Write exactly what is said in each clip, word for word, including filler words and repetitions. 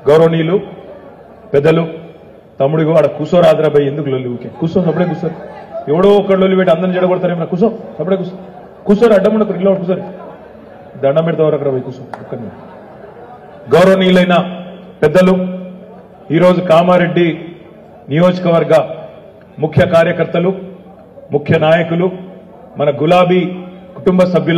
గౌరవనీయులు పెద్దలు తమ్ముడిగో ఆడ కూసోరాద్రా భయ్ ఎందుకు లొల్లి ఊకే కూర్చో అప్పుడే కూర్చోరు ఎవడో ఒకళ్ళు లొల్లి పెట్టి అందరిని జడగొడతారేమన్నా కూర్చో అప్పుడే కూర్చో కూర్చోరు అడ్డం ఉండకు ఇల్లు కూర్చోరు దండం పెడతావు అక్కడ పోయి కూర్చో ఒక్కరిని గౌరవనీయులైన పెద్దలు ఈరోజు కామారెడ్డి నియోజకవర్గ ముఖ్య కార్యకర్తలు ముఖ్య నాయకులు మన గులాబీ కుటుంబ సభ్యుల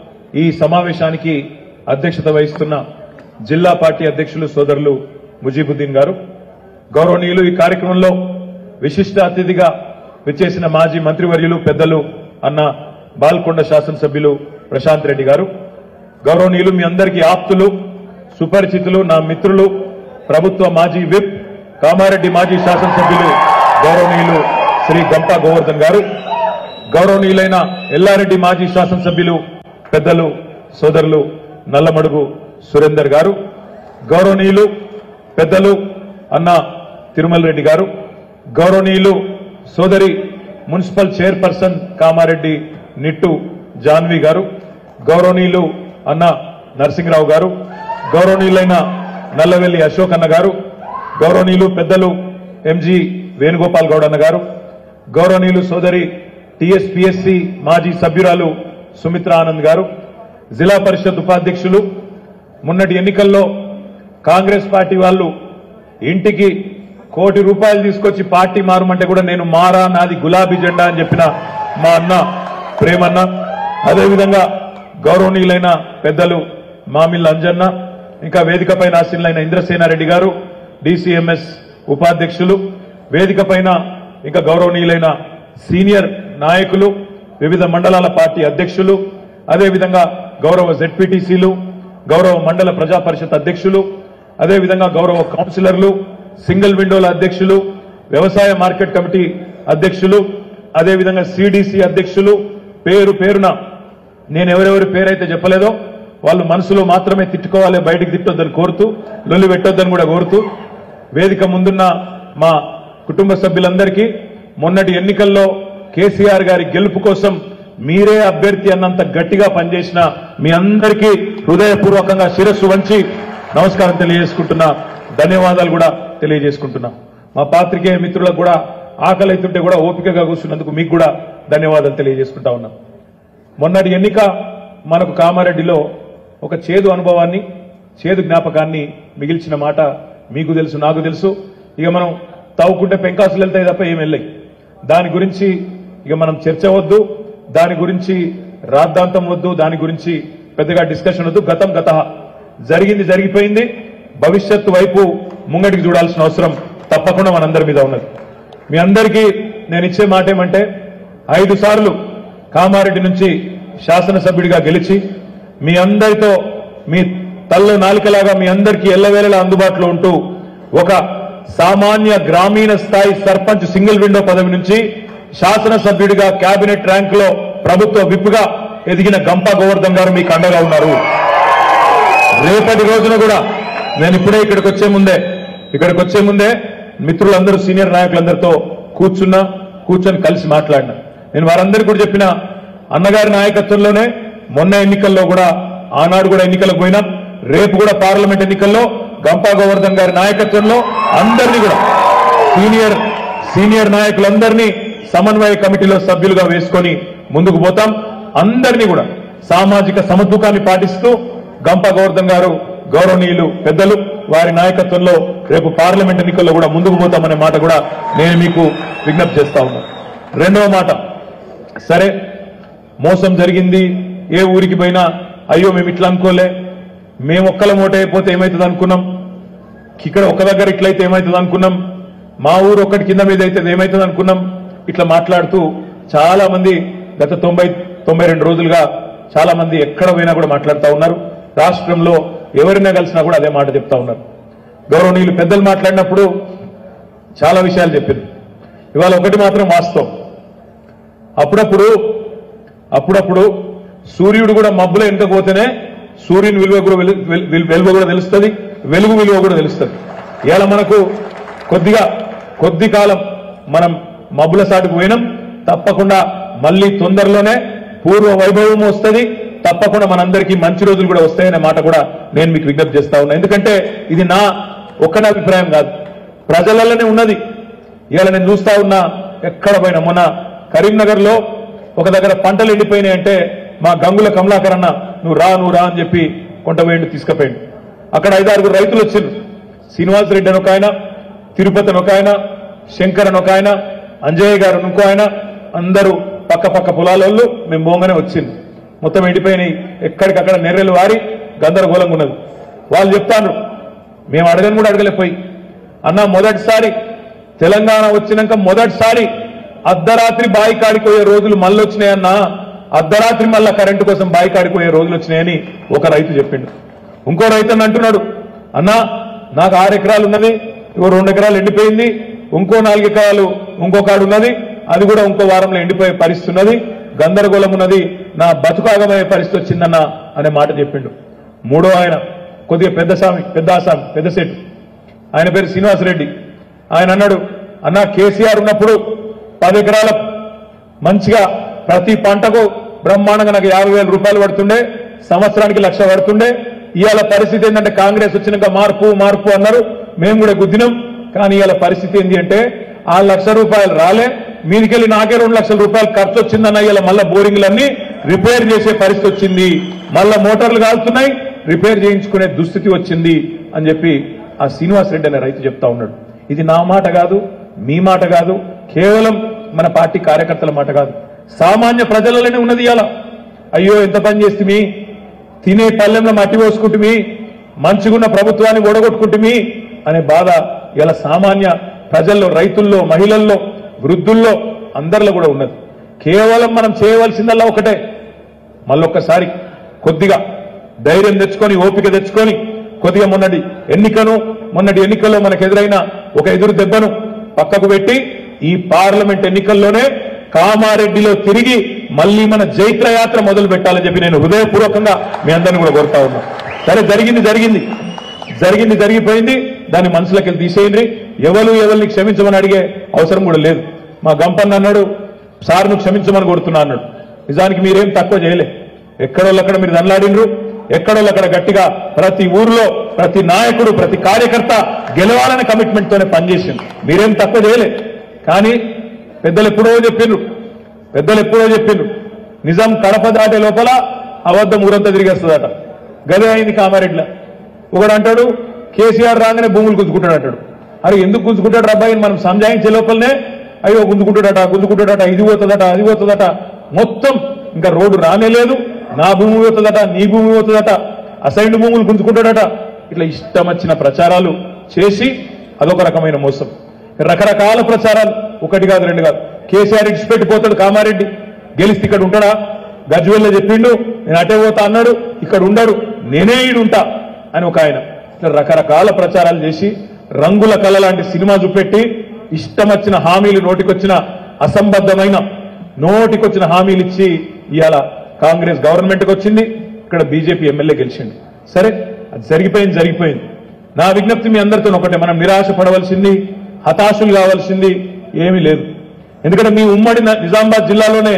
ఈ సమావేశానికి అధ్యక్షత వహిస్తున్న జిల్లా పార్టీ అధ్యక్షులు సోదరులు ముజీబుద్దీన్ గారు గౌరవనీయులు ఈ కార్యక్రమంలో విశిష్ట అతిథిగా విచ్చేసిన మాజీ మంత్రివర్యులు పెద్దలు అన్న బాల్కొండ శాసనసభ్యులు ప్రశాంత్ రెడ్డి గారు గౌరవనీయులు మీ అందరికీ ఆప్తులు సుపరిచితులు నా మిత్రులు ప్రభుత్వ మాజీ విప్ కామారెడ్డి మాజీ శాసనసభ్యులు గౌరవనీయులు శ్రీ గంపా గోవర్ధన్ గారు గౌరవనీయులైన ఎల్లారెడ్డి మాజీ శాసనసభ్యులు పెద్దలు సోదరులు నల్లమడుగు సురేందర్ గారు గౌరవనీయులు పెద్దలు అన్న తిరుమల రెడ్డి గారు గౌరవనీయులు సోదరి మున్సిపల్ చైర్పర్సన్ కామారెడ్డి నిట్టు జాన్వి గారు గౌరవనీయులు అన్న నరసింహరావు గారు గౌరవనీయులైన నల్లవెల్లి అశోక్ అన్న గారు గౌరవనీయులు పెద్దలు ఎంజీ వేణుగోపాల్ గౌడ్ అన్న గారు గౌరవనీయులు సోదరి టీఎస్పీఎస్సీ మాజీ సభ్యురాలు సుమిత్ర ఆనంద్ గారు జిల్లా పరిషత్ ఉపాధ్యక్షులు మొన్నటి ఎన్నికల్లో కాంగ్రెస్ పార్టీ వాళ్ళు ఇంటికి కోటి రూపాయలు తీసుకొచ్చి పార్టీ మారమంటే కూడా నేను మారా నాది గులాబీ జెండా అని చెప్పిన మా అన్న ప్రేమన్న అదేవిధంగా గౌరవనీయులైన పెద్దలు మామిళ్ళ అంజన్న ఇంకా వేదిక పైన ఆశీనులైన ఇంద్రసేనారెడ్డి గారు డీసీఎంఎస్ ఉపాధ్యక్షులు వేదిక పైన ఇంకా గౌరవనీయులైన సీనియర్ నాయకులు వివిధ మండలాల పార్టీ అధ్యక్షులు అదేవిధంగా గౌరవ జెడ్పీటీసీలు గౌరవ మండల ప్రజా పరిషత్ అధ్యక్షులు అదేవిధంగా గౌరవ కౌన్సిలర్లు సింగిల్ విండోల అధ్యక్షులు వ్యవసాయ మార్కెట్ కమిటీ అధ్యక్షులు అదేవిధంగా సిడిసి అధ్యక్షులు పేరు పేరున నేను ఎవరెవరి పేరైతే చెప్పలేదో వాళ్ళు మనసులో మాత్రమే తిట్టుకోవాలి బయటికి తిట్టొద్దని కోరుతూ లొల్లి పెట్టొద్దని కూడా కోరుతూ వేదిక ముందున్న మా కుటుంబ సభ్యులందరికీ మొన్నటి ఎన్నికల్లో కేసీఆర్ గారి గెలుపు కోసం మీరే అభ్యర్థి అన్నంత గట్టిగా పనిచేసిన మీ అందరికీ హృదయపూర్వకంగా శిరస్సు వంచి నమస్కారం తెలియజేసుకుంటున్నా ధన్యవాదాలు కూడా తెలియజేసుకుంటున్నా మా పాత్రికేయ మిత్రులకు కూడా ఆకలి అవుతుంటే కూడా ఓపికగా కూర్చున్నందుకు మీకు కూడా ధన్యవాదాలు తెలియజేసుకుంటా ఉన్నా మొన్నటి ఎన్నిక మనకు కామారెడ్డిలో ఒక చేదు అనుభవాన్ని చేదు జ్ఞాపకాన్ని మిగిల్చిన మాట మీకు తెలుసు నాకు తెలుసు ఇక మనం తవ్వుకుంటే పెంకాసులు వెళ్తాయి తప్ప ఏం వెళ్ళాయి దాని గురించి ఇక మనం చర్చ వద్దు దాని గురించి రాద్ధాంతం వద్దు దాని గురించి పెద్దగా డిస్కషన్ వద్దు గతం గత జరిగింది జరిగిపోయింది భవిష్యత్తు వైపు ముంగడికి చూడాల్సిన అవసరం తప్పకుండా మనందరి మీద ఉన్నది మీ అందరికీ నేను ఇచ్చే మాట ఏమంటే ఐదు సార్లు కామారెడ్డి నుంచి శాసనసభ్యుడిగా గెలిచి మీ అందరితో మీ తల్ల నాలికలాగా మీ అందరికీ ఎల్లవేళలా అందుబాటులో ఉంటూ ఒక సామాన్య గ్రామీణ స్థాయి సర్పంచ్ సింగిల్ విండో పదవి నుంచి శాసనసభ్యుడిగా కేబినెట్ ర్యాంక్ లో ప్రభుత్వ విప్గా ఎదిగిన గంపా గోవర్ధన్ గారు మీకు అండగా ఉన్నారు రేపటి రోజున కూడా నేను ఇప్పుడే ఇక్కడికి వచ్చే ముందే ఇక్కడికి వచ్చే ముందే మిత్రులందరూ సీనియర్ నాయకులందరితో కూర్చున్నా కూర్చొని కలిసి మాట్లాడినా నేను వారందరికీ కూడా చెప్పిన అన్నగారి నాయకత్వంలోనే మొన్న ఎన్నికల్లో కూడా ఆనాడు కూడా ఎన్నికలకు పోయినాం రేపు కూడా పార్లమెంట్ ఎన్నికల్లో గంపా గోవర్ధన్ గారి నాయకత్వంలో అందరినీ కూడా సీనియర్ సీనియర్ నాయకులందరినీ సమన్వయ కమిటీలో సభ్యులుగా వేసుకొని ముందుకు పోతాం అందరినీ కూడా సామాజిక సమతుకాన్ని పాటిస్తూ గంపా గోవర్ధన్ గారు గౌరవనీయులు పెద్దలు వారి నాయకత్వంలో రేపు పార్లమెంట్ ఎన్నికల్లో కూడా ముందుకు పోతామనే మాట కూడా నేను మీకు విజ్ఞప్తి చేస్తా ఉన్నాను రెండవ మాట సరే మోసం జరిగింది ఏ ఊరికి పోయినా అయ్యో మేము ఇట్లా అనుకోలే మేము ఒక్కల మూట అయిపోతే ఏమవుతుంది అనుకున్నాం ఇక్కడ ఒక దగ్గర ఇట్లయితే ఏమవుతుంది అనుకున్నాం మా ఊరు ఒక్కటి కింద మీద అయితే ఏమవుతుంది అనుకున్నాం ఇట్లా మాట్లాడుతూ చాలా మంది గత తొంభై తొంభై రెండు రోజులుగా చాలా మంది ఎక్కడ పోయినా కూడా మాట్లాడుతూ ఉన్నారు రాష్ట్రంలో ఎవరినా కలిసినా కూడా అదే మాట చెప్తా ఉన్నారు గౌరవనీయులు పెద్దలు మాట్లాడినప్పుడు చాలా విషయాలు చెప్పింది ఇవాళ ఒకటి మాత్రం వాస్తవం అప్పుడప్పుడు అప్పుడప్పుడు సూర్యుడు కూడా మబ్బులో వెనుకపోతేనే సూర్యుని విలువ కూడా వెలువ కూడా తెలుస్తుంది వెలుగు విలువ కూడా తెలుస్తుంది ఇవాళ మనకు కొద్దిగా కొద్ది కాలం మనం మబ్బుల సాటుకు పోయినాం తప్పకుండా మళ్ళీ తొందరలోనే పూర్వ వైభవం వస్తుంది తప్పకుండా మనందరికీ మంచి రోజులు కూడా వస్తాయనే మాట కూడా నేను మీకు విజ్ఞప్తి చేస్తా ఉన్నా ఎందుకంటే ఇది నా ఒక్కడి అభిప్రాయం కాదు, ప్రజలలోనే ఉన్నది. ఇవాళ నేను చూస్తా ఉన్నా ఎక్కడ పోయినా, మొన్న కరీంనగర్ లో ఒక దగ్గర పంటలు ఎండిపోయినాయి అంటే మా గంగుల కమలాకర్ అన్న నువ్వు రా నువ్వు రా అని చెప్పి కొంటపోయిండు, తీసుకుపోయిండు. అక్కడ ఐదారుగురు రైతులు వచ్చిండు. శ్రీనివాస్ రెడ్డి అని ఒక ఆయన, తిరుపతి అని ఒక ఆయన, శంకర్ అని ఒక ఆయన, అంజయ్య గారు ఇంకో ఆయన, అందరూ పక్క పక్క పొలాలలో మేము బోంగానే వచ్చింది. మొత్తం ఎండిపోయినాయి, ఎక్కడికక్కడ నెర్రెలు వారి గందరగోళంగా ఉన్నది. వాళ్ళు చెప్తాను, మేము అడగని కూడా అడగలేకపోయి, అన్న మొదటిసారి తెలంగాణ వచ్చినాక మొదటిసారి అర్ధరాత్రి బాయి కాడిపోయే రోజులు మళ్ళీ వచ్చినాయన్నా, అర్ధరాత్రి మళ్ళా కరెంటు కోసం బాయి కాడిపోయే రోజులు వచ్చినాయని ఒక రైతు చెప్పిండు. ఇంకో రైతు అని అంటున్నాడు, అన్నా నాకు ఆరు ఎకరాలు ఉన్నది, ఇంకో రెండు ఎకరాలు ఎండిపోయింది, ఇంకో నాలుగు ఎకరాలు ఇంకో కాడు ఉన్నది, అది కూడా ఇంకో వారంలో ఎండిపోయే పరిస్థితి ఉన్నది, గందరగోళం ఉన్నది, నా బతుకాగమయ్యే పరిస్థితి వచ్చిందన్న అనే మాట చెప్పిండు. మూడో ఆయన కొద్దిగా పెద్ద స్వామి, పెద్ద ఆసామి, పెద్ద సెట్, ఆయన పేరు శ్రీనివాసరెడ్డి. ఆయన అన్నాడు, అన్న కేసీఆర్ ఉన్నప్పుడు పది ఎకరాల మంచిగా ప్రతి పంటకు బ్రహ్మాండంగా నాకు యాభై వేల రూపాయలు పడుతుండే, సంవత్సరానికి లక్ష పడుతుండే. ఇవాళ పరిస్థితి ఏంటంటే కాంగ్రెస్ వచ్చినాక మార్పు మార్పు అన్నారు, మేము కూడా గుద్దినాం. కానీ ఇవాళ పరిస్థితి ఏంటి అంటే ఆ లక్ష రూపాయలు రాలే, మీదికెళ్ళి నాకే రెండు లక్షల రూపాయలు ఖర్చు వచ్చిందన్న. ఇవాళ మళ్ళా బోరింగ్లన్నీ రిపేర్ చేసే పరిస్థితి వచ్చింది, మళ్ళా మోటార్లు కాలుతున్నాయి, రిపేర్ చేయించుకునే దుస్థితి వచ్చింది అని చెప్పి ఆ శ్రీనివాస్ రెడ్డి అనే రైతు చెప్తా ఉన్నాడు. ఇది నా మాట కాదు, మీ మాట కాదు, కేవలం మన పార్టీ కార్యకర్తల మాట కాదు, సామాన్య ప్రజలలోనే ఉన్నది. ఇవాళ అయ్యో ఎంత పని చేస్తుంది, తినే పల్లెంలో మట్టి పోసుకుంటుమి, మంచిగున్న ప్రభుత్వాన్ని ఓడగొట్టుకుంటుమి అనే బాధ ఇలా సామాన్య ప్రజల్లో, రైతుల్లో, మహిళల్లో, వృద్ధుల్లో అందరిలో కూడా ఉన్నది. కేవలం మనం చేయవలసిందల్లా ఒకటే, మళ్ళొక్కసారి కొద్దిగా ధైర్యం తెచ్చుకొని, ఓపిక తెచ్చుకొని, కొద్దిగా మొన్నటి ఎన్నికను మొన్నటి ఎన్నికల్లో మనకు ఎదురైన ఒక ఎదురు దెబ్బను పక్కకు పెట్టి ఈ పార్లమెంట్ ఎన్నికల్లోనే కామారెడ్డిలో తిరిగి మళ్లీ మన జైత్రయాత్ర మొదలు పెట్టాలని చెప్పి నేను హృదయపూర్వకంగా మీ అందరినీ కూడా కోరుతా ఉన్నా. సరే, జరిగింది జరిగింది జరిగింది జరిగిపోయింది, దాన్ని మనసులోకి తీసేయండి. ఎవరు ఎవరిని క్షమించమని అడిగే అవసరం కూడా లేదు. మా గంపన్న అన్నాడు, సార్ను క్షమించమని కోరుతున్నా అన్నాడు. నిజానికి మీరేం తక్కువ చేయలే, ఎక్కడోళ్ళక్కడ మీరు దండలాడినరు, ఎక్కడోళ్ళక్కడ గట్టిగా ప్రతి ఊర్లో ప్రతి నాయకుడు ప్రతి కార్యకర్త గెలవాలనే కమిట్మెంట్ తోనే పనిచేసింది. మీరేం తక్కువ చేయలే. కానీ పెద్దలు ఎప్పుడో చెప్పిండ్రు పెద్దలు ఎప్పుడో చెప్పిండ్రు నిజం కడప దాటే లోపల అబద్ధం ఊరంతా తిరిగేస్తుందట. గదే అయింది కామారెడ్డిలో. ఒకడు అంటాడు కేసీఆర్ రాగానే భూములు గుంజుకుంటాడు అంటాడు. అరే ఎందుకు గుంజుకుంటాడు రబ్బాయి మనం సంజాయించే లోపలనే అయ్యో గుంజుకుంటాడట గుంజుకుంటాడట ఇది పోతుందట అది పోతుందట, మొత్తం ఇంకా రోడ్డు రానే లేదు, నా భూమి పోతుందట నీ భూమి పోతుందట, అసైన్డ్ భూములు గుంజుకుంటాడట. ఇట్లా ఇష్టం వచ్చిన ప్రచారాలు చేసి అదొక రకమైన మోసం. రకరకాల ప్రచారాలు, ఒకటి కాదు రెండు కాదు. కేసీఆర్ ఇడిచిపెట్టిపోతాడు కామారెడ్డి, గెలిస్తే ఇక్కడ ఉంటాడా? గజ్వేల్లో చెప్పిండు నేను అటే పోతా అన్నాడు, ఇక్కడ ఉండడు, నేనే ఈడుంటా అని ఒక ఆయన. ఇట్లా రకరకాల ప్రచారాలు చేసి రంగుల కళ లాంటి సినిమా చూపెట్టి ఇష్టం వచ్చిన హామీలు, నోటికొచ్చిన అసంబద్ధమైన నోటికొచ్చిన హామీలు ఇచ్చి ఇవాళ కాంగ్రెస్ గవర్నమెంట్కి వచ్చింది, ఇక్కడ బీజేపీ ఎమ్మెల్యే గెలిచింది. సరే, అది జరిగిపోయింది జరిగిపోయింది. నా విజ్ఞప్తి మీ అందరితో ఒకటే, మనం నిరాశ పడవలసింది, హతాశులు కావాల్సింది ఏమీ లేదు. ఎందుకంటే మీ ఉమ్మడి నిజామాబాద్ జిల్లాలోనే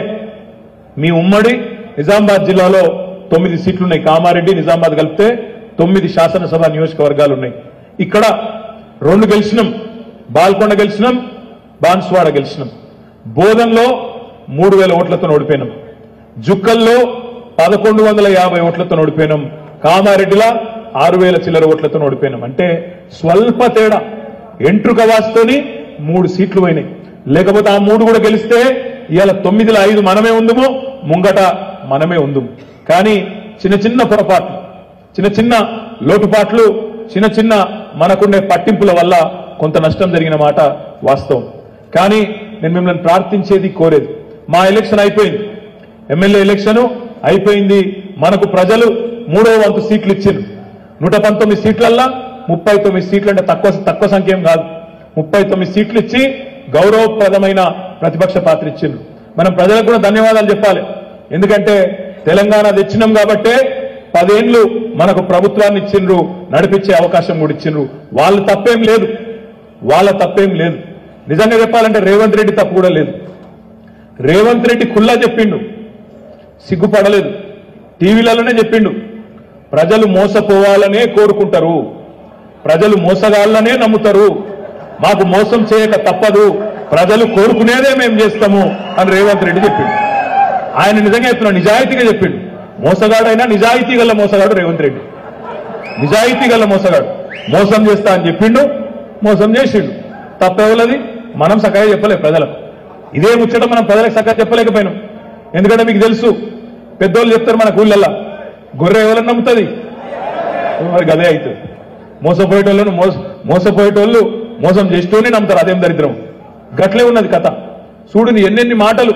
మీ ఉమ్మడి నిజామాబాద్ జిల్లాలో తొమ్మిది సీట్లు ఉన్నాయి. కామారెడ్డి నిజామాబాద్ కలిపితే తొమ్మిది శాసనసభ నియోజకవర్గాలు ఉన్నాయి. ఇక్కడ రెండు గెలిచినాం, బాల్కొండ గెలిచినాం, బాన్స్వాడ గెలిచినాం. బోధన్లో మూడు వేల ఓట్లతో ఓడిపోయినాం, జుక్కల్లో పదకొండు వందల యాభై ఓట్లతో ఓడిపోయినాం, కామారెడ్డిలా ఆరు వేల చిల్లర ఓట్లతో ఓడిపోయినాం. అంటే స్వల్ప తేడా, ఎంట్రుక వాస్తోని మూడు సీట్లు పోయినాయి. లేకపోతే ఆ మూడు కూడా గెలిస్తే ఇవాళ తొమ్మిదిలో ఐదు మనమే ఉందుము, ముంగట మనమే ఉందుము. కానీ చిన్న చిన్న పొరపాట్లు, చిన్న చిన్న లోటుపాట్లు, చిన్న చిన్న మనకుండే పట్టింపుల వల్ల కొంత నష్టం జరిగిన మాట వాస్తవం. కానీ నేను మిమ్మల్ని ప్రార్థించేది, కోరేది, మా ఎలక్షన్ అయిపోయింది, ఎమ్మెల్యే ఎలక్షన్ అయిపోయింది, మనకు ప్రజలు మూడో వంతు సీట్లు ఇచ్చారు. నూట పంతొమ్మిది సీట్లల్లా ముప్పై తొమ్మిది సీట్లు అంటే తక్కువ తక్కువ సంఖ్య ఏం కాదు. ముప్పై తొమ్మిది సీట్లు ఇచ్చి గౌరవప్రదమైన ప్రతిపక్ష పాత్ర ఇచ్చిండ్రు. మనం ప్రజలకు కూడా ధన్యవాదాలు చెప్పాలి. ఎందుకంటే తెలంగాణ తెచ్చినాం కాబట్టే పదేళ్లు మనకు ప్రభుత్వాన్ని ఇచ్చిండ్రు, నడిపించే అవకాశం కూడా ఇచ్చిండ్రు. వాళ్ళ తప్పేం లేదు, వాళ్ళ తప్పేం లేదు. నిజంగా చెప్పాలంటే రేవంత్ రెడ్డి తప్పు కూడా లేదు. రేవంత్ రెడ్డి ఖుల్లా చెప్పిండు, సిగ్గుపడలేదు, టీవీలలోనే చెప్పిండు, ప్రజలు మోసపోవాలనే కోరుకుంటారు, ప్రజలు మోసగాళ్లనే నమ్ముతారు, మాకు మోసం చేయక తప్పదు, ప్రజలు కోరుకునేదే మేము చేస్తాము అని రేవంత్ రెడ్డి చెప్పిండు. ఆయన నిజంగా చెప్తున్నాడు, నిజాయితీగా చెప్పిండు. మోసగాడైనా నిజాయితీ గల మోసగాడు రేవంత్ రెడ్డి, నిజాయితీ గల మోసగాడు. మోసం చేస్తా అని చెప్పిండు, మోసం చేసిండు. తప్పెవలది? మనం సకాయ చెప్పలే ప్రజలకు. ఇదే ముచ్చట మనం ప్రజలకు సకాయ చెప్పలేకపోయినాం. ఎందుకంటే మీకు తెలుసు, పెద్దోళ్ళు చెప్తారు మన ఊళ్ళల్లో, గొర్రె ఎవరన్నా నమ్ముతుంది, మరి గదే అవుతుంది. మోసపోయేటోళ్ళను మోస మోసపోయేటోళ్ళు మోసం చేస్తూనే నమ్ముతారు. అదేం దరిద్రం. గట్లే ఉన్నది కథ. చూడుని ఎన్నెన్ని మాటలు.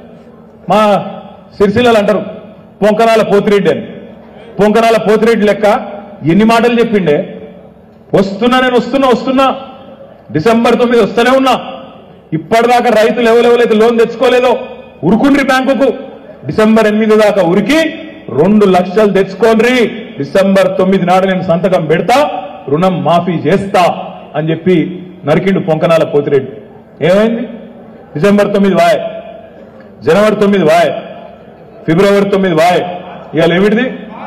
మా సిరిసిల్లలు అంటారు పొంకనాల పోతిరెడ్డి అని. పొంకనాల పోతిరెడ్డి లెక్క ఎన్ని మాటలు చెప్పిండే. వస్తున్నా, నేను వస్తున్నా వస్తున్నా డిసెంబర్ తొమ్మిది వస్తూనే ఉన్నా. ఇప్పటిదాకా రైతులు ఎవరెవరైతే లోన్ తెచ్చుకోలేదో ఉరుకుండ్రి బ్యాంకుకు. డిసెంబర్ ఎనిమిది దాకా ఉరికి రెండు లక్షలు తెచ్చుకోండి, డిసెంబర్ తొమ్మిది నాడు నేను సంతకం పెడతా, రుణం మాఫీ చేస్తా అని చెప్పి నరికిండు పొంకనాల పోతిరెడ్డి. ఏమైంది? డిసెంబర్ తొమ్మిది వాయ్, జనవరి తొమ్మిది వాయ్, ఫిబ్రవరి తొమ్మిది వాయ్, ఇవాళ ఏమిటిది?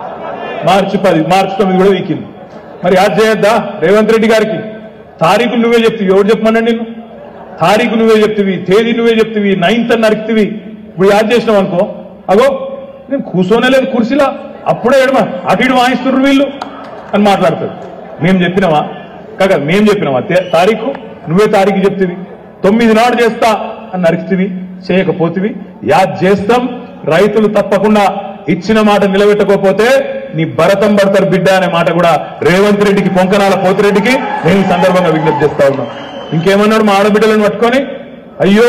మార్చి పది, మార్చి తొమ్మిది కూడా వీకింది. మరి యాడ్ చేయొద్దా రేవంత్ రెడ్డి గారికి? తారీఖు నువ్వే చెప్తివి, ఎవరు చెప్పమన్నాడు నిన్ను? తారీఖు నువ్వే చెప్తివి, తేదీ నువ్వే చెప్తివి, నైన్త్ అని నరికితివి. ఇప్పుడు యాడ్ చేసినావు అనుకో, అగో నేను కూర్చోనే లేదు కుర్చీలా, అప్పుడే ఎడమ అటు ఇటు వాయిస్తున్నారు వీళ్ళు అని మాట్లాడతారు. మేము చెప్పినావా? కాక మేము చెప్పినావా? తారీఖు నువ్వే తారీఖు చెప్తివి. తొమ్మిది నాడు చేస్తా అని నరికితివి, చేయకపోతివి. యాద్ చేస్తాం. రైతులు తప్పకుండా ఇచ్చిన మాట నిలబెట్టకపోతే నీ భరతం పడతారు బిడ్డ అనే మాట కూడా రేవంత్ రెడ్డికి, పొంకనాల పోతిరెడ్డికి నేను ఈ సందర్భంగా విజ్ఞప్తి చేస్తా ఉన్నా. ఇంకేమన్నాడు? మా ఆడబిడ్డలను పట్టుకొని, అయ్యో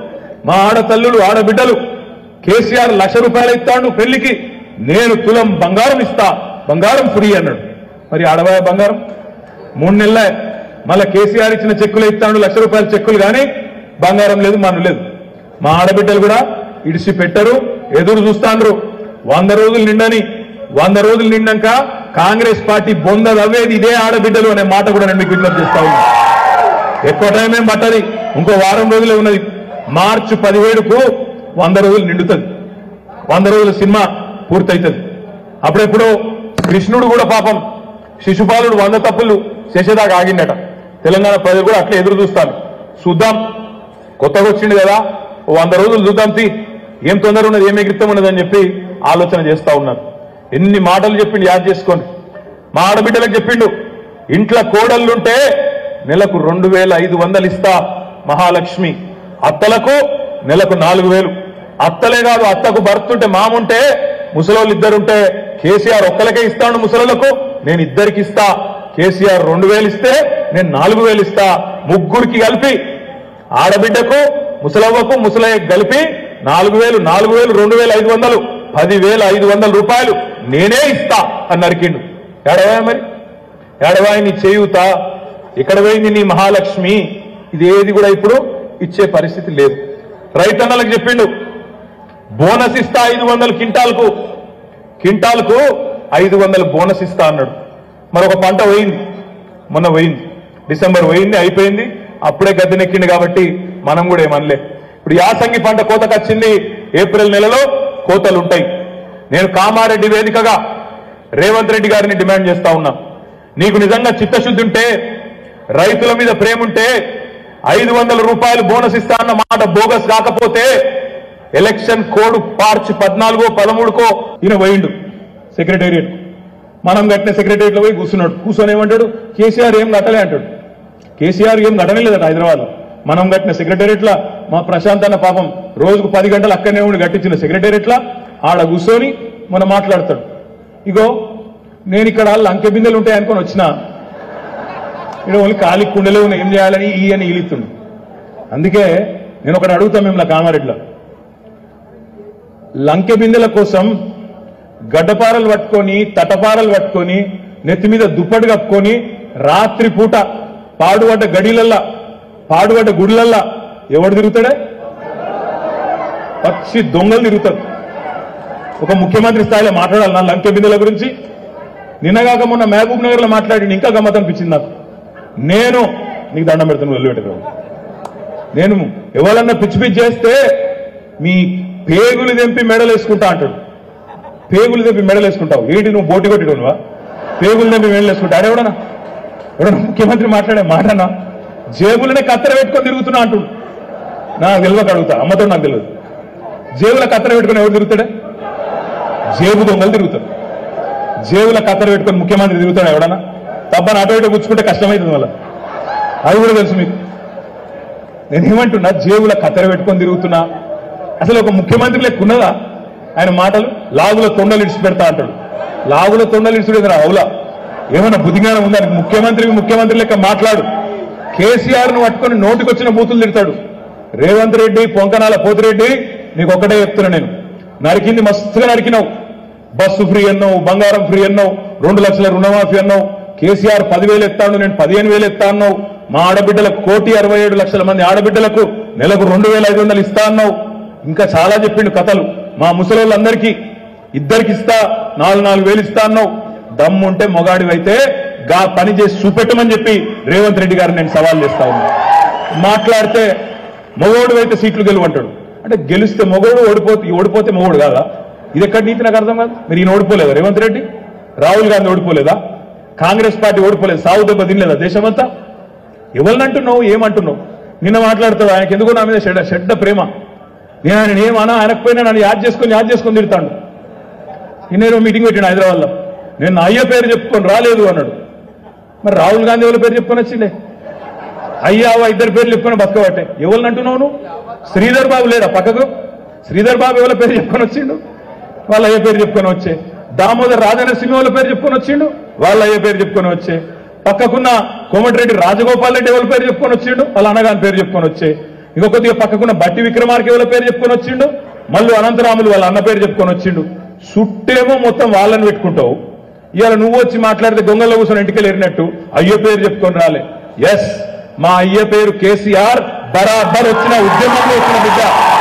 మా ఆడతల్లులు ఆడబిడ్డలు కేసీఆర్ లక్ష రూపాయలు ఇస్తాడు పెళ్లికి, నేను తులం బంగారం ఇస్తా, బంగారం ఫ్రీ అన్నాడు. మరి ఆడవాయ బంగారం మూడు నెలలే. మళ్ళా కేసీఆర్ ఇచ్చిన చెక్కులు ఇస్తాడు, లక్ష రూపాయల చెక్కులు, కానీ బంగారం లేదు, మన్ను లేదు. మా ఆడబిడ్డలు కూడా ఇడిసి పెట్టరు, ఎదురు చూస్తాండ్రు. వంద రోజులు నిండని, వంద రోజులు నిండాక కాంగ్రెస్ పార్టీ బొంద అవ్వేది ఇదే ఆడబిడ్డలు అనే మాట కూడా నేను మీకు విజ్ఞప్తి చేస్తా ఉన్నా. ఎక్కువ టైం ఏం పట్టది, ఇంకో వారం రోజులే ఉన్నది. మార్చి పదిహేడుకు వంద రోజులు నిండుతుంది, వంద రోజుల సినిమా పూర్తవుతుంది. అప్పుడెప్పుడు కృష్ణుడు కూడా పాపం శిశుపాలుడు వంద తప్పులు చేసేదాకా ఆగిండట. తెలంగాణ ప్రజలు కూడా అట్లా ఎదురు చూస్తాను. చూద్దాం, కొత్తగా వచ్చింది కదా, వంద రోజులు చూద్దాం, తీ ఏం తొందర ఉన్నది, ఏం ఎగిరితం ఉన్నది అని చెప్పి ఆలోచన చేస్తా ఉన్నారు. ఎన్ని మాటలు చెప్పిండు, యాద్ చేసుకోండి. మా ఆడబిడ్డలకు చెప్పిండు, ఇంట్లో కోడళ్లుంటే నెలకు రెండు వేల ఐదు వందలు ఇస్తా మహాలక్ష్మి, అత్తలకు నెలకు నాలుగు వేలు. అత్తలే కాదు, అత్తకు భర్తుంటే మాముంటే ముసలోళ్ళు ఇద్దరుంటే కేసీఆర్ ఒక్కలకే ఇస్తాడు ముసలోళ్లకు, నేను ఇద్దరికి ఇస్తా. కేసీఆర్ రెండు వేలు ఇస్తే నేను నాలుగు వేలు ఇస్తా. ముగ్గురికి కలిపి, ఆడబిడ్డకు ముసలవ్వకు ముసలయ్యకు కలిపి నాలుగు వేలు నాలుగు వేలు రెండు వేల ఐదు వందలు పదివేల ఐదు వందల రూపాయలు నేనే ఇస్తా అని నరికిండు. ఏడవాయ మరి? ఏడవాయి నీ చేయూత? ఇక్కడ పోయింది నీ మహాలక్ష్మి? ఇది ఏది కూడా ఇప్పుడు ఇచ్చే పరిస్థితి లేదు. రైతన్నలకు చెప్పిండు, బోనస్ ఇస్తా ఐదు వందలు కింటాల్కు, కింటాల్కు ఐదు వందలు బోనస్ ఇస్తా అన్నాడు. మరొక పంట పోయింది, మొన్న పోయింది, డిసెంబర్ పోయింది, అయిపోయింది. అప్పుడే గద్దెనెక్కింది కాబట్టి మనం కూడా ఏమనలే. ఇప్పుడు యాసంగి పంట కోతకు వచ్చింది, ఏప్రిల్ నెలలో కోతలు ఉంటాయి. నేను కామారెడ్డి వేదికగా రేవంత్ రెడ్డి గారిని డిమాండ్ చేస్తా ఉన్నా, నీకు నిజంగా చిత్తశుద్ధి ఉంటే, రైతుల మీద ప్రేమ ఉంటే, ఐదు వందల రూపాయలు బోనస్ ఇస్తా అన్న మాట బోగస్ కాకపోతే ఎలక్షన్ కోడ్ మార్చి పద్నాలుగో పదమూడుకో ఈయన పోయిండు సెక్రటేరియట్. మనం కట్టిన సెక్రటేరియట్ లో పోయి కూర్చున్నాడు. కూర్చొని ఏమంటాడు, కేసీఆర్ ఏం కట్టలే అంటాడు. కేసీఆర్ ఏం కట్టనే లేదట హైదరాబాద్ లో. మనం కట్టిన సెక్రటేరియట్ లా మా ప్రశాంత్ అన్న పాపం రోజుకు పది గంటలు అక్కడనే ఉండి కట్టించిన సెక్రటేరియట్ లా ఆడ కూర్చొని మనం మాట్లాడతాడు. ఇగో నేను ఇక్కడ లంకె బిందెలు ఉంటాయి అనుకొని వచ్చినా, ఇక్కడ ఓన్లీ ఖాళీ కుండలే ఉన్నాయి, ఏం చేయాలని ఈ అని ఈలుతుండు. అందుకే నేను ఒకటి అడుగుతాను మిమ్మల్ని, కామారెడ్డిలో లంకె బిందెల కోసం గడ్డపారలు పట్టుకొని తటపారలు పట్టుకొని నెత్తి మీద దుప్పటి కప్పుకొని రాత్రి పూట పాడుబడ్డ గడిలల్లా పాడుబడ్డ గుడిలల్లా ఎవడు తిరుగుతాడే? పచ్చి దొంగలు తిరుగుతారు. ఒక ముఖ్యమంత్రి స్థాయిలో మాట్లాడాలి నా లంకె బిందెల గురించి. నిన్నగాక మొన్న మహబూబ్ నగర్ లో మాట్లాడి ఇంకా గమ్మత్ అనిపించింది నాకు. నేను నీకు దండం పెడతాను, వెళ్ళిపెట్టదు. నేను ఎవరన్నా పిచ్చి పిచ్చి చేస్తే మీ పేగులు తెంపి మెడలు వేసుకుంటా అంటాడు. పేగులు తెంపి మెడలు వేసుకుంటావు ఏంటి? నువ్వు బోటి కొట్టిడువా? పేగులు తెంపి మెడలు వేసుకుంటా ఆడేవడనా? ఎవడన్నా ముఖ్యమంత్రి మాట్లాడే మాటనా జేబులనే కత్తెర పెట్టుకొని తిరుగుతున్నా అంటు నాకు తెలియక అడుగుతా అమ్మతో నాకు తెలియదు జేబుల కత్తెర పెట్టుకొని ఎవరు తిరుగుతాడే జేబు దొంగలు తిరుగుతారు జేబుల కత్తెర పెట్టుకొని ముఖ్యమంత్రి తిరుగుతాడు ఎవడన్నా తప్పని అటు ఇటు పుచ్చుకుంటే కష్టమవుతుంది మళ్ళీ అది కూడా తెలుసు మీకు నేనేమంటున్నా జేబుల కత్తెర పెట్టుకొని తిరుగుతున్నా అసలు ఒక ముఖ్యమంత్రి లెక్క ఉన్నదా ఆయన మాటలు లాగుల తొండలు ఇడిచి పెడతా అంటాడు లాగుల తొండలు ఇడిచిపెడతారా అవులా ఏమన్నా బుద్ధిజ్ఞానం ఉందా ముఖ్యమంత్రి ముఖ్యమంత్రి లెక్క మాట్లాడు కేసీఆర్ ను పట్టుకొని నోటికి వచ్చిన బూతులు తిడతాడు రేవంత్ రెడ్డి పొంకనాల పోతిరెడ్డి నీకు ఒక్కటే చెప్తున్నా నేను నరికింది మస్తుగా నరికినావు బస్సు ఫ్రీ అన్నావు బంగారం ఫ్రీ అన్నావు రెండు లక్షల రుణమాఫీ అన్నావు కేసీఆర్ పదివేలు ఎత్తాను నేను పదిహేను వేలు ఎత్తా అన్నావు మా ఆడబిడ్డలకు కోటి అరవై ఏడు లక్షల మంది ఆడబిడ్డలకు నెలకు రెండు వేల ఐదు వందలు ఇస్తా అన్నావు ఇంకా చాలా చెప్పిండు కథలు మా ముసలోళ్ళందరికీ ఇద్దరికి ఇస్తా నాలుగు నాలుగు వేలు ఇస్తా అన్నావు దమ్ముంటే మొగాడివైతే గా పని చేసి చూపెట్టమని చెప్పి రేవంత్ రెడ్డి గారిని నేను సవాల్ చేస్తా ఉన్నా మాట్లాడితే మొగోడు అయితే సీట్లు గెలువంటాడు అంటే గెలిస్తే మొగోడు ఓడిపోతే ఓడిపోతే మొగోడు కాదా ఇది ఎక్కడ నీతి నాకు అర్థం కాదు మీరు ఈయన ఓడిపోలేదా రేవంత్ రెడ్డి రాహుల్ గాంధీ ఓడిపోలేదా కాంగ్రెస్ పార్టీ ఓడిపోలేదు సాగు దెబ్బ తినలేదా దేశమంతా ఎవరిని అంటున్నావు ఏమంటున్నావు నిన్న మాట్లాడుతావు ఆయనకి ఎందుకు నా మీద చెడ్డ చెడ్డ ప్రేమ నేను ఆయన ఏమన్నా ఆయనకపోయినా నన్ను యాద్ చేసుకొని యాద్ చేసుకొని తిడతాడు నిన్నేదో మీటింగ్ పెట్టాను హైదరాబాద్లో నేను నా అయ్య పేరు చెప్పుకొని రాలేదు అన్నాడు మరి రాహుల్ గాంధీ ఎవరి పేరు చెప్పుకొని వచ్చిండే అయ్యావా ఇద్దరు పేర్లు చెప్పుకొని బతకబట్టే ఎవరిని అంటున్నావు నువ్వు శ్రీధర్ బాబు లేడా పక్కకు శ్రీధర్ బాబు ఎవరి పేరు చెప్పుకొని వచ్చిండు వాళ్ళ అయ్య పేరు చెప్పుకొని వచ్చే దామోదర్ రాజనరసింహ వాళ్ళ పేరు చెప్పుకొని వచ్చిండు వాళ్ళ అయ్య పేరు చెప్పుకొని వచ్చే పక్కకున్న కోమటిరెడ్డి రాజగోపాల్ రెడ్డి ఎవరి పేరు చెప్పుకొని వచ్చిండు వాళ్ళ అన్నగాని పేరు చెప్పుకొని వచ్చే ఇంకొకటిగా పక్కకున్న బట్టి విక్రమార్క ఎవరి పేరు చెప్పుకొని వచ్చిండు మళ్ళీ అనంతరాములు వాళ్ళ అన్న పేరు చెప్పుకొని వచ్చిండు చుట్టేమో మొత్తం వాళ్ళని పెట్టుకుంటావు ఇవాళ నువ్వు వచ్చి మాట్లాడితే గొంగల్లో కూర్చొని ఇంటికి ఎరినట్టు అయ్యో పేరు చెప్పుకొని రాలే ఎస్ మా అయ్య పేరు కేసీఆర్ బరాబర్ వచ్చిన ఉద్యమంలో వచ్చిన బిడ్డ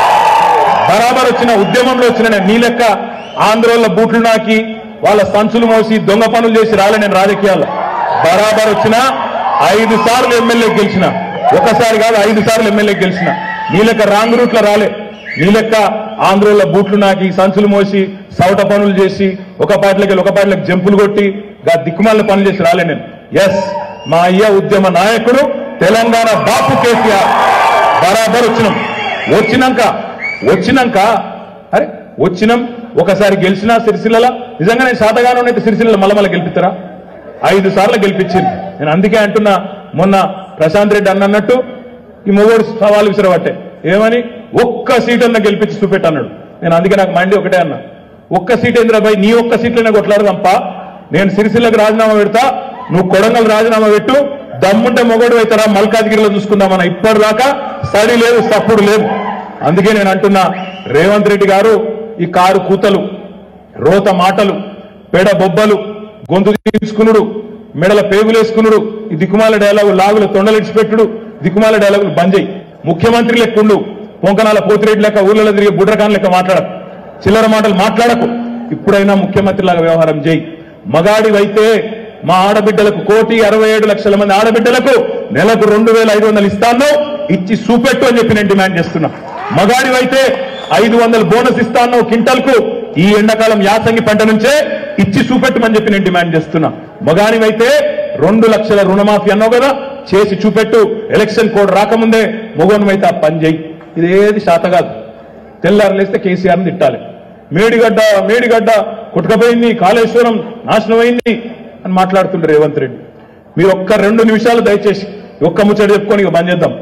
బరాబర్ వచ్చిన ఉద్యమంలో వచ్చిన నీ లెక్క ఆంధ్రోళ్ళ బూట్లు నాకి వాళ్ళ సంచులు మోసి దొంగ పనులు చేసి రాలే నేను రాజకీయాల్లో బరాబర్ వచ్చిన ఐదు సార్లు ఎమ్మెల్యే గెలిచిన ఒకసారి కాదు ఐదు సార్లు ఎమ్మెల్యే గెలిచిన నీ లెక్క రాంగ్ రూట్లో రాలే నీ లెక్క ఆంధ్రోళ్ళ బూట్లు నాకి సంచులు మోసి సౌట పనులు చేసి ఒక పార్టీలకి ఒక పార్టీలకు జంపులు కొట్టి గా దిక్కుమాల పనులు చేసి రాలే నేను ఎస్ మా అయ్య ఉద్యమ నాయకుడు తెలంగాణ బాపు కేసీఆర్ బరాబర్ వచ్చినాం వచ్చినాక వచ్చినాక అరే వచ్చినాం ఒకసారి గెలిచినా సిరిసిల్ల నిజంగా నేను శాతగానం అయితే సిరిసిల్ల మల్లమల్ల గెలిపిస్తారా ఐదు సార్లు గెలిపించింది నేను అందుకే అంటున్నా మొన్న ప్రశాంత్ రెడ్డి అన్నట్టు ఈ మొగోడు సవాలు విసిరబట్టే ఏమని ఒక్క సీట్ అన్న గెలిపించి చూపెట్టన్నాడు నేను అందుకే నాకు మండి ఒకటే అన్నా ఒక్క సీట్ ఏంద్రాబాయ్ నీ ఒక్క సీట్లోనే కొట్లాడదంప నేను సిరిసిల్లకు రాజీనామా పెడతా నువ్వు కొడంగల్ రాజీనామా పెట్టు దమ్ముంటే మొగోడు అవుతారా మల్కాజ్గిరిలో చూసుకుందామన్నా ఇప్పటిదాకా స్టడీ లేదు సప్పుడు లేదు అందుకే నేను అంటున్నా రేవంత్ రెడ్డి గారు ఈ కారు కూతలు రోత మాటలు పెడ బొబ్బలు గొంతు తీసుకునుడు మెడల పేగులేసుకునుడు ఈ దిక్కుమాల డైలాగు లాగుల తొండలిడిచిపెట్టుడు దిక్కుమాల డైలాగులు బంజెయ్ ముఖ్యమంత్రి లెక్కుండు పొంకనాల పోతిరెడ్డి లెక్క ఊళ్ళలో తిరిగి బుడ్రకాన్ లెక్క మాట్లాడకు చిల్లర మాటలు మాట్లాడకు ఇప్పుడైనా ముఖ్యమంత్రి లాగా వ్యవహారం చేయి మగాడివైతే మా ఆడబిడ్డలకు కోటి అరవై ఏడు లక్షల మంది ఆడబిడ్డలకు నెలకు రెండు వేల ఐదు వందలు ఇస్తాను ఇచ్చి చూపెట్టు అని చెప్పి నేను డిమాండ్ చేస్తున్నా మగాడివైతే ఐదు వందలు బోనస్ ఇస్తాను క్వింటల్ కు ఈ ఎండాకాలం యాసంగి పంట నుంచే ఇచ్చి చూపెట్టమని చెప్పి నేను డిమాండ్ చేస్తున్నా మగాడివైతే రెండు లక్షల రుణమాఫీ అన్నావు కదా చేసి చూపెట్టు ఎలక్షన్ కోడ్ రాకముందే మొగోనివైతే ఆ పని చేయి ఇదేది శాత కాదు తెల్లారు లేస్తే కేసీఆర్ని తిట్టాలి మేడిగడ్డ మేడిగడ్డ కుట్టుకపోయింది కాళేశ్వరం నాశనమైంది అని మాట్లాడుతుండ్రు రేవంత్ రెడ్డి మీరు ఒక్క రెండు నిమిషాలు దయచేసి ఒక్క ముచ్చట చెప్పుకొని ఇక బంద్ చేద్దాం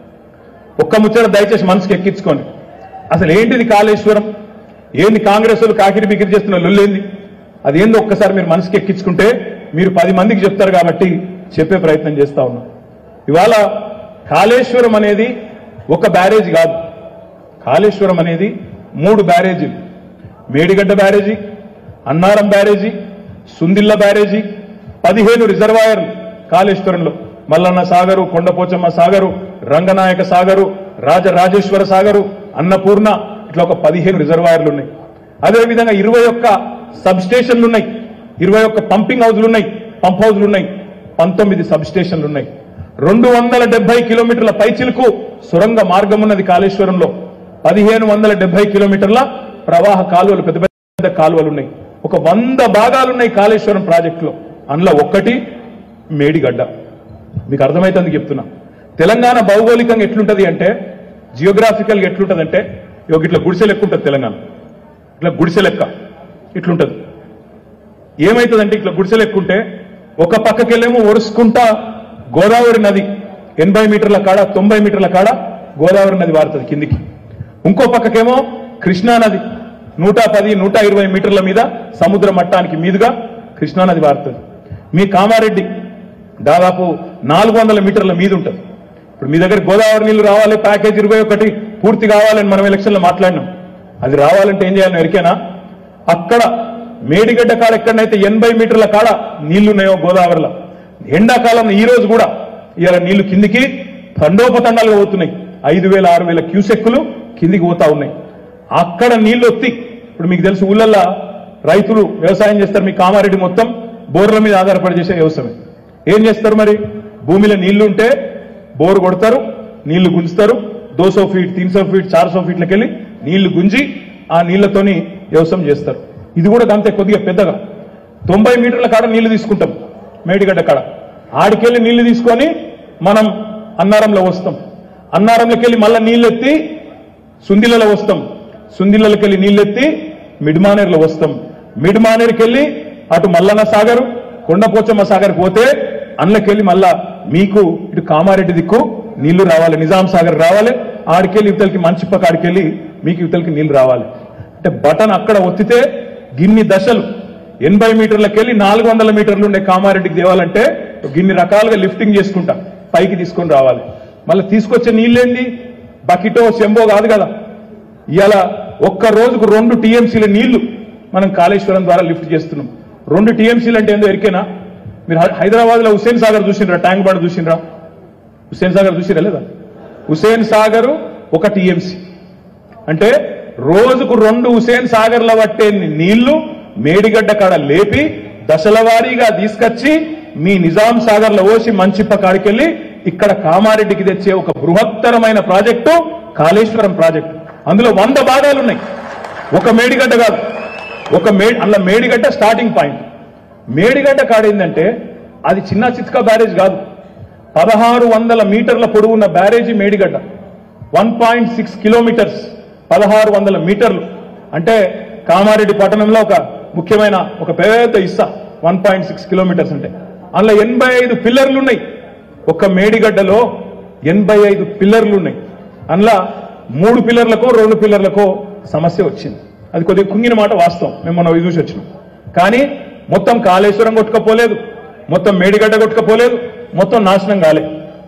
ఒక్క ముచ్చట దయచేసి మనసుకి ఎక్కించుకోండి అసలు ఏంటిది కాళేశ్వరం ఏంది కాంగ్రెస్ వాళ్ళు కాకిరి బికిరి చేస్తున్న లొల్లేంది అదేందో ఒక్కసారి మీరు మనసుకి ఎక్కించుకుంటే మీరు పది మందికి చెప్తారు కాబట్టి చెప్పే ప్రయత్నం చేస్తా ఉన్నాం ఇవాళ కాళేశ్వరం అనేది ఒక బ్యారేజ్ కాదు కాళేశ్వరం అనేది మూడు బ్యారేజీలు మేడిగడ్డ బ్యారేజీ అన్నారం బ్యారేజీ సుందిల్ల బ్యారేజీ పదిహేను రిజర్వాయర్లు కాళేశ్వరంలో మల్లన్న సాగరు కొండపోచమ్మ సాగరు రంగనాయక సాగరు రాజరాజేశ్వర సాగరు అన్నపూర్ణ ఇట్లా ఒక పదిహేను రిజర్వాయర్లు ఉన్నాయి అదేవిధంగా ఇరవై ఒక్క సబ్ స్టేషన్లు ఉన్నాయి ఇరవై ఒక్క పంపింగ్ హౌజ్లు ఉన్నాయి పంప్ హౌజ్లు ఉన్నాయి పంతొమ్మిది సబ్ స్టేషన్లు ఉన్నాయి రెండు వందల డెబ్బై కిలోమీటర్ల పైచిలకు సొరంగ మార్గం ఉన్నది కాళేశ్వరంలో పదిహేను వందల డెబ్బై కిలోమీటర్ల ప్రవాహ కాలువలు పెద్ద పెద్ద కాలువలు ఉన్నాయి ఒక వంద భాగాలున్నాయి కాళేశ్వరం ప్రాజెక్టులో అందులో ఒక్కటి మేడిగడ్డ మీకు అర్థమైతుంది చెప్తున్నా. తెలంగాణ భౌగోళికంగా ఎట్లుంటది అంటే, జియోగ్రాఫికల్గా ఎట్లుంటది అంటే, ఇట్లా గుడిసె లెక్క ఉంటుంది తెలంగాణ. ఇట్లా గుడిసె లెక్క ఇట్లుంటది. ఏమైతుందంటే ఇట్లా గుడిసె లెక్క ఉంటే ఒక పక్కకెళ్ళేమో ఒరుసుకుంటా గోదావరి నది ఎనభై మీటర్ల కాడ తొంభై మీటర్ల కాడ గోదావరి నది వారుతుంది కిందికి. ఇంకో పక్కకేమో కృష్ణా నది నూట పది నూట ఇరవై మీటర్ల మీద సముద్ర మట్టానికి మీదుగా కృష్ణా నది వారుతుంది. మీ కామారెడ్డి దాదాపు నాలుగు వందల మీటర్ల మీద ఉంటుంది. ఇప్పుడు మీ దగ్గర గోదావరి నీళ్లు రావాలి, ప్యాకేజ్ ఇరవై ఒకటి పూర్తి కావాలని మనం ఎలక్షన్లో మాట్లాడినాం. అది రావాలంటే ఏం చేయాలని ఎరికేనా? అక్కడ మేడిగడ్డ కాడ ఎక్కడైతే ఎనభై మీటర్ల కాడ నీళ్లున్నాయో గోదావరిలో, ఎండాకాలం ఈ రోజు కూడా ఇవాళ నీళ్లు కిందికి తండోపతండాలుగా పోతున్నాయి. ఐదు వేల ఆరు వేల క్యూసెక్కులు కిందికి పోతా ఉన్నాయి. అక్కడ నీళ్లు వచ్చి ఇప్పుడు మీకు తెలుసు ఊళ్ళల్లో రైతులు వ్యవసాయం చేస్తారు. మీ కామారెడ్డి మొత్తం బోర్ల మీద ఆధారపడి చేసే వ్యవసాయం. ఏం చేస్తారు మరి? భూమిలో నీళ్లు ఉంటే బోరు కొడతారు, నీళ్లు గుంజుతారు. దోసో ఫీట్ తీన్ సో ఫీట్ చార్ సో ఫీట్లకి వెళ్ళి నీళ్లు గుంజి ఆ నీళ్లతోని వ్యవసాయం చేస్తారు. ఇది కూడా అంతే కొద్దిగా పెద్దగా తొంభై మీటర్ల కాడ నీళ్లు తీసుకుంటాం మేడిగడ్డ కాడ. ఆడికెళ్ళి నీళ్లు తీసుకొని మనం అన్నారంలో వస్తాం. అన్నారంలోకి వెళ్ళి మళ్ళీ నీళ్ళు ఎత్తి సుందిలలో వస్తాం. సుందిలకి వెళ్ళి నీళ్ళు ఎత్తి మిడ్మానేరులో వస్తాం. మిడ్మానేరుకి వెళ్ళి అటు మల్లన్న సాగర్ కొండపోచమ్మ సాగర్ పోతే అందులోకెళ్ళి మళ్ళా మీకు ఇటు కామారెడ్డి దిక్కు నీళ్లు రావాలి, నిజాం సాగర్ రావాలి. ఆడికెళ్ళి ఇవతలకి మంచిపక్క ఆడికెళ్ళి మీకు ఇవతలకి నీళ్లు రావాలి. అంటే బటన్ అక్కడ ఒత్తితే గిన్ని దశలు ఎనభై మీటర్లకెళ్ళి నాలుగు వందల మీటర్లు ఉండే కామారెడ్డికి తేవాలంటే గిన్ని రకాలుగా లిఫ్టింగ్ చేసుకుంటా పైకి తీసుకొని రావాలి. మళ్ళీ తీసుకొచ్చే నీళ్ళేంది? బకెటో చెంబో కాదు కదా. ఇవాళ ఒక్క రోజుకు రెండు టీఎంసీల నీళ్లు మనం కాళేశ్వరం ద్వారా లిఫ్ట్ చేస్తున్నాం. రెండు టీఎంసీలు అంటే ఏందో ఎరికేనా? మీరు హైదరాబాద్ లో హుస్సేన్ సాగర్ చూసినరా? ట్యాంక్ బండ్ చూసినరా? హుస్సేన్ సాగర్ చూసిరా లేదా? హుస్సేన్ సాగర్ ఒక టీఎంసీ అంటే రోజుకు రెండు హుస్సేన్ సాగర్ల పట్టే నీళ్లు మేడిగడ్డ కాడ లేపి దశల వారీగా తీసుకొచ్చి మీ నిజాం సాగర్ లో పోసి మంచిప్ప కాడికెళ్ళి ఇక్కడ కామారెడ్డికి తెచ్చే ఒక బృహత్తరమైన ప్రాజెక్టు కాళేశ్వరం ప్రాజెక్టు. అందులో వంద భాగాలు ఉన్నాయి. ఒక మేడిగడ్డ కాదు, ఒక మే అలా మేడిగడ్డ స్టార్టింగ్ పాయింట్. మేడిగడ్డ కాడేందంటే అది చిన్న చిత్కా బ్యారేజ్ కాదు, పదహారు వందల మీటర్ల పొడవున్న బ్యారేజీ Medigadda. One point six kilometres పదహారు వందల మీటర్లు అంటే కామారెడ్డి పట్టణంలో ఒక ముఖ్యమైన ఒక పెద్ద ఇస్సా వన్ పాయింట్ సిక్స్ కిలోమీటర్స్ అంటే అందులో ఎనభై ఐదు పిల్లర్లు ఉన్నాయి. ఒక మేడిగడ్డలో ఎనభై ఐదు పిల్లర్లు ఉన్నాయి. అందులో మూడు పిల్లర్లకో రెండు పిల్లర్లకో సమస్య వచ్చింది. అది కొద్దిగా కుంగిన మాట వాస్తవం, మేము మనం చూసి వచ్చినాం. కానీ మొత్తం కాళేశ్వరం కొట్టుకపోలేదు, మొత్తం మేడిగడ్డ కొట్టుకపోలేదు, మొత్తం నాశనం కాలే.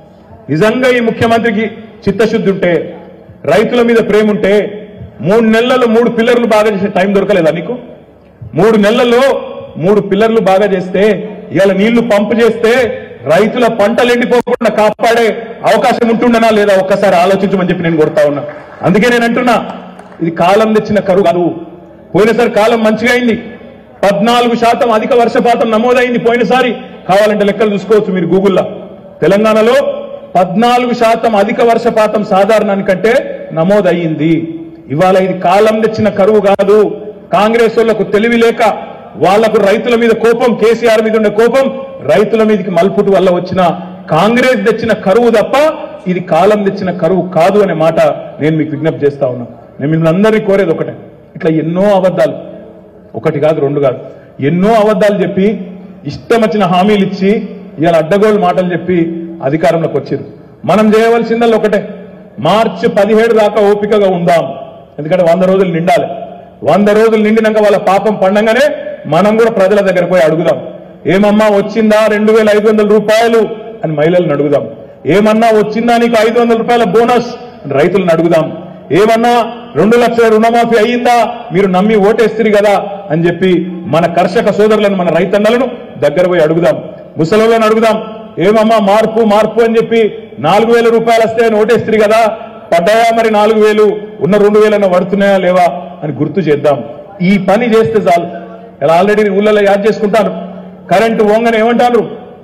నిజంగా ఈ ముఖ్యమంత్రికి చిత్తశుద్ధి ఉంటే, రైతుల మీద ప్రేమ ఉంటే మూడు నెలల్లో మూడు పిల్లర్లు బాగా చేసే టైం దొరకలేదా నీకు? మూడు నెలల్లో మూడు పిల్లర్లు బాగా చేస్తే ఇవాళ నీళ్లు పంపు చేస్తే రైతుల పంటలు ఎండిపోకుండా కాపాడే అవకాశం ఉంటుండనా లేదా ఒక్కసారి ఆలోచించమని చెప్పి నేను కొడతా ఉన్నా. అందుకే నేను అంటున్నా, ఇది కాలం తెచ్చిన కరువు కాదు. పోయినసారి కాలం మంచిగా అయింది, పద్నాలుగు శాతం అధిక వర్షపాతం నమోదైంది పోయినసారి. కావాలంటే లెక్కలు చూసుకోవచ్చు మీరు గూగుల్లో. తెలంగాణలో పద్నాలుగు శాతం అధిక వర్షపాతం సాధారణానికంటే నమోదయ్యింది. ఇవాళ ఇది కాలం తెచ్చిన కరువు కాదు. కాంగ్రెస్ వాళ్లకు తెలివి లేక వాళ్లకు రైతుల మీద కోపం, కేసీఆర్ మీద ఉండే కోపం రైతుల మీదకి మల్పుటు వల్ల వచ్చిన కాంగ్రెస్ తెచ్చిన కరువు తప్ప ఇది కాలం తెచ్చిన కరువు కాదు అనే మాట నేను మీకు విజ్ఞప్తి చేస్తా ఉన్నా. నేను మిమ్మల్ని అందరినీ కోరేది ఒకటే, ఇట్లా ఎన్నో అబద్ధాలు, ఒకటి కాదు రెండు కాదు, ఎన్నో అబద్ధాలు చెప్పి ఇష్టం వచ్చిన హామీలు ఇచ్చి ఇవాళ అడ్డగోలు మాటలు చెప్పి అధికారంలోకి వచ్చారు. మనం చేయవలసిందల్లా ఒకటే, మార్చి పదిహేడు దాకా ఓపికగా ఉందాం. ఎందుకంటే వంద రోజులు నిండాలి. వంద రోజులు నిండినాక వాళ్ళ పాపం పండంగానే మనం కూడా ప్రజల దగ్గర పోయి అడుగుదాం. ఏమమ్మా వచ్చిందా రెండు వేల ఐదు వందల రూపాయలు అని మహిళలను అడుగుదాం. ఏమన్నా వచ్చిందా నీకు ఐదు వందల రూపాయల బోనస్ అని రైతులను అడుగుదాం. ఏమన్నా రెండు లక్షల రుణమాఫీ అయ్యిందా, మీరు నమ్మి ఓటేస్తారు కదా అని చెప్పి మన కర్షక సోదరులను, మన రైతన్నలను దగ్గర పోయి అడుగుదాం. ముసలిలను అడుగుదాం, ఏమమ్మా మార్పు మార్పు అని చెప్పి నాలుగు వేల రూపాయలు వస్తాయని ఓటేస్తారు కదా, పడ్డాయా మరి నాలుగు వేలు, ఉన్న రెండు వేలన్నా పడుతున్నాయా లేవా అని గుర్తు చేద్దాం. ఈ పని చేస్తే చాలు. ఇలా ఆల్రెడీ ఊళ్ళలో యాద్ చేసుకుంటాను. కరెంటు ఓంగనే ఏమంటారు?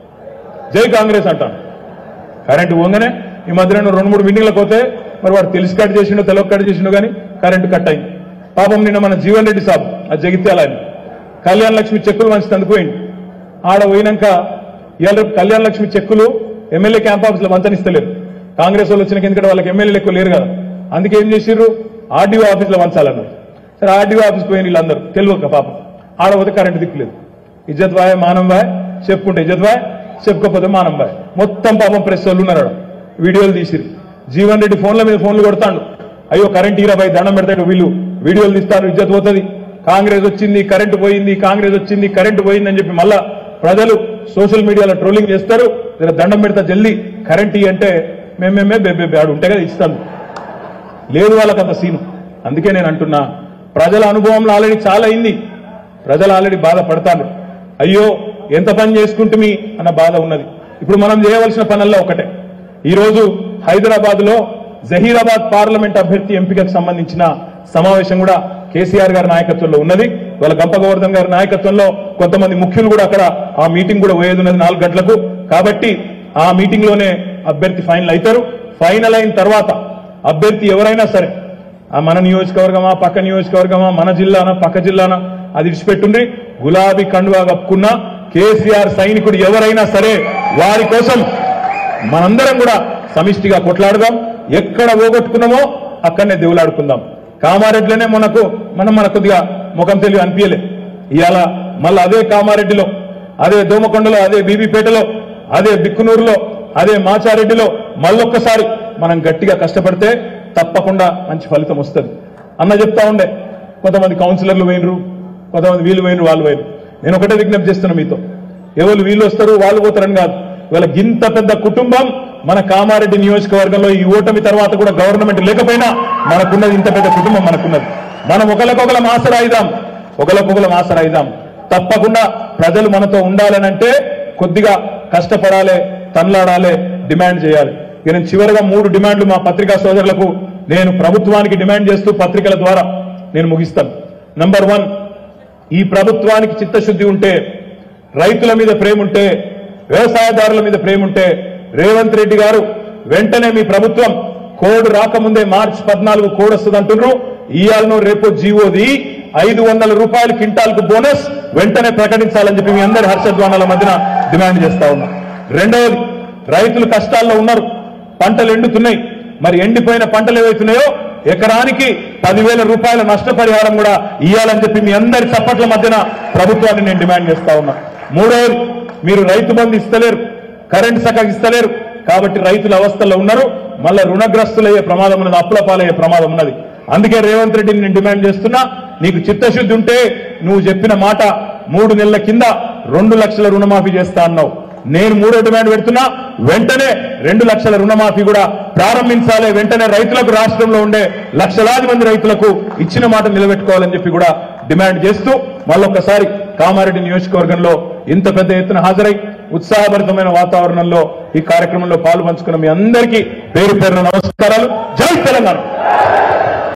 జై కాంగ్రెస్ అంటాను. కరెంటు ఓంగనే ఈ మధ్యన రెండు మూడు మీటింగ్లకు పోతే మరి వాడు తెలిసి కట్ చేసిండో తెలవ కట్ చేసిండో కానీ కరెంటు కట్ అయింది. పాపం నిన్న మన జీవన్ రెడ్డి సాబ్ ఆ జగిత్యాల ఆయన కళ్యాణ లక్ష్మి చెక్కులు మంచి తందుకుపోయింది. ఆడ పోయినాక ఇవాళ రేపు కళ్యాణ లక్ష్మి చెక్కులు ఎమ్మెల్యే క్యాంప్ ఆఫీస్ లో వంచనిస్తలేరు. కాంగ్రెస్ వాళ్ళు వచ్చిన ఎందుకంటే వాళ్ళకి ఎమ్మెల్యేలు ఎక్కువ లేరు కదా, అందుకే ఏం చేసిర్రు ఆర్డీఓ ఆఫీస్ లో వంచాలన్నారు. సరే ఆర్డీఓ ఆఫీస్ పోయిన వీళ్ళందరూ తెలియక పాపం ఆడపోతే కరెంటు దిక్కులేదు. ఇజ్జత్ బాయ్ మానం బాయ్ చెప్పుకుంటే ఇజ్జత్ బాయ్, చెప్పుకోకపోతే మానం బాయ్. మొత్తం పాపం ప్రెస్ వాళ్ళు ఉన్నారు, వీడియోలు తీసిరు. జీవన్ రెడ్డి ఫోన్ల మీద ఫోన్లు కొడతాడు, అయ్యో కరెంట్ ఈరా బాయ్ దండం పెడతాడు, వీళ్ళు వీడియోలు తీస్తారు, ఇజ్జత్ పోతుంది, కాంగ్రెస్ వచ్చింది కరెంటు పోయింది, కాంగ్రెస్ వచ్చింది కరెంటు పోయింది అని చెప్పి మళ్ళా ప్రజలు సోషల్ మీడియాలో ట్రోలింగ్ చేస్తారు. దండం పెడతా జల్దీ కరెంట్ ఇ అంటే మేమేమే బేబే ఆడు ఉంటే కదా ఇస్తాను, లేదు వాళ్ళకి అంత సీను. అందుకే నేను అంటున్నా, ప్రజల అనుభవంలో ఆల్రెడీ చాలా అయింది, ప్రజలు ఆల్రెడీ బాధపడతారు. అయ్యో ఎంత పని చేసుకుంటుమి అన్న బాధ ఉన్నది. ఇప్పుడు మనం చేయవలసిన పనుల్లో ఒకటే, ఈరోజు హైదరాబాద్ లో జహీరాబాద్ పార్లమెంట్ అభ్యర్థి ఎంపికకు సంబంధించిన సమావేశం కూడా కేసీఆర్ గారి నాయకత్వంలో ఉన్నది. వాళ్ళ గంప గోవర్ధన్ గారి నాయకత్వంలో కొంతమంది ముఖ్యులు కూడా అక్కడ ఆ మీటింగ్ కూడా పోయేది ఉన్నది నాలుగు గంటలకు. కాబట్టి ఆ మీటింగ్ లోనే అభ్యర్థి ఫైనల్ అవుతారు. ఫైనల్ అయిన తర్వాత అభ్యర్థి ఎవరైనా సరే, ఆ మన నియోజకవర్గమా పక్క నియోజకవర్గమా మన జిల్లానా పక్క జిల్లానా అది విడిచిపెట్టుండ్రి, గులాబీ కండువా కప్పుకున్న కేసీఆర్ సైనికుడు ఎవరైనా సరే వారి కోసం మనందరం కూడా సమిష్టిగా కొట్లాడదాం. ఎక్కడ పోగొట్టుకున్నామో అక్కడనే దేవులాడుకుందాం. కామారెడ్డిలోనే మనకు మనం మన కొద్దిగా ముఖం తెలివి అనిపించలే, ఇవాళ మళ్ళీ అదే కామారెడ్డిలో, అదే దోమకొండలో, అదే బీబీపేటలో, అదే బిక్కునూరులో, అదే మాచారెడ్డిలో మళ్ళొక్కసారి మనం గట్టిగా కష్టపడితే తప్పకుండా మంచి ఫలితం వస్తుంది. అన్న చెప్తా ఉండే, కొంతమంది కౌన్సిలర్లు పోయినరు, కొంతమంది వీళ్ళు పోయినరు వాళ్ళు పోయినరు. నేను ఒకటే విజ్ఞప్తి చేస్తున్నా మీతో, ఎవరు వీళ్ళు వస్తారు వాళ్ళు పోతారని కాదు. ఇవాళ గింత పెద్ద కుటుంబం మన కామారెడ్డి నియోజకవర్గంలో ఈ ఓటమి తర్వాత కూడా గవర్నమెంట్ లేకపోయినా మనకున్నది ఇంత పెద్ద కుటుంబం మనకున్నది. మనం ఒకరికొకరం ఆసరాయిదాం, ఒకరికొకరం ఆసరాయిదాం. తప్పకుండా ప్రజలు మనతో ఉండాలనంటే కొద్దిగా కష్టపడాలి, తన్లాడాలి, డిమాండ్ చేయాలి. ఇక నేను చివరిగా మూడు డిమాండ్లు మా పత్రికా సోదరులకు నేను ప్రభుత్వానికి డిమాండ్ చేస్తూ పత్రికల ద్వారా నేను ముగిస్తాను. నంబర్ వన్, ఈ ప్రభుత్వానికి చిత్తశుద్ధి ఉంటే, రైతుల మీద ప్రేమ ఉంటే, వ్యవసాయదారుల మీద ప్రేమ ఉంటే రేవంత్ రెడ్డి గారు వెంటనే మీ ప్రభుత్వం కోడ్ రాకముందే మార్చి పద్నాలుగు కోడ్ వస్తుంది అంటున్నారు, ఇయాలను రేపు జీవోది ఐదు వందల రూపాయలు క్వింటాల్కు బోనస్ వెంటనే ప్రకటించాలని చెప్పి మీ అందరి హర్షధ్వానాల మధ్యన డిమాండ్ చేస్తా ఉన్నాం. రెండవది, రైతులు కష్టాల్లో ఉన్నారు, పంటలు ఎండుతున్నాయి. మరి ఎండిపోయిన పంటలు ఏవైతున్నాయో ఎకరానికి పదివేల రూపాయల నష్టపరిహారం కూడా ఇవ్వాలని చెప్పి మీ అందరి చప్పట్ల మధ్యన ప్రభుత్వాన్ని నేను డిమాండ్ చేస్తా ఉన్నా. మూడవది, మీరు రైతు బంధు ఇస్తలేరు, కరెంట్ సక్కగా ఇస్తలేరు, కాబట్టి రైతుల అవస్థల్లో ఉన్నారు, మళ్ళీ రుణగ్రస్తులయ్యే ప్రమాదం ఉన్నది, అప్పుల పాలయ్యే ప్రమాదం ఉన్నది. అందుకే రేవంత్ రెడ్డిని నేను డిమాండ్ చేస్తున్నా, నీకు చిత్తశుద్ధి ఉంటే నువ్వు చెప్పిన మాట మూడు నెలల కింద రెండు లక్షల రుణమాఫీ చేస్తా అన్నావు. నేను మూడో డిమాండ్ పెడుతున్నా, వెంటనే రెండు లక్షల రుణమాఫీ కూడా ప్రారంభించాలి. వెంటనే రైతులకు, రాష్ట్రంలో ఉండే లక్షలాది మంది రైతులకు ఇచ్చిన మాట నిలబెట్టుకోవాలని చెప్పి కూడా డిమాండ్ చేస్తూ మళ్ళొక్కసారి కామారెడ్డి నియోజకవర్గంలో ఇంత పెద్ద ఎత్తున హాజరై ఉత్సాహభరితమైన వాతావరణంలో ఈ కార్యక్రమంలో పాలు పంచుకున్న మీ అందరికీ పేరు పేరున నమస్కారాలు. జై తెలంగాణ.